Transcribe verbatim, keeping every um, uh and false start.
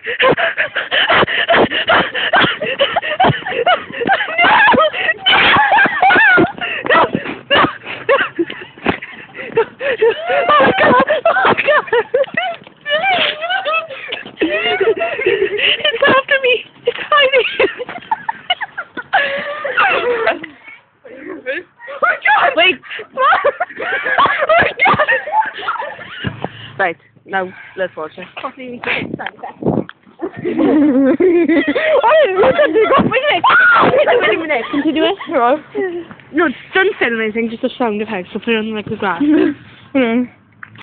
It's after me. It's hiding. Oh my God! Wait. Oh my God! Right. Now let's watch it. Oh, you can do it. Continue it. No, don't say anything. Just a sound effect. So put it on like the grass.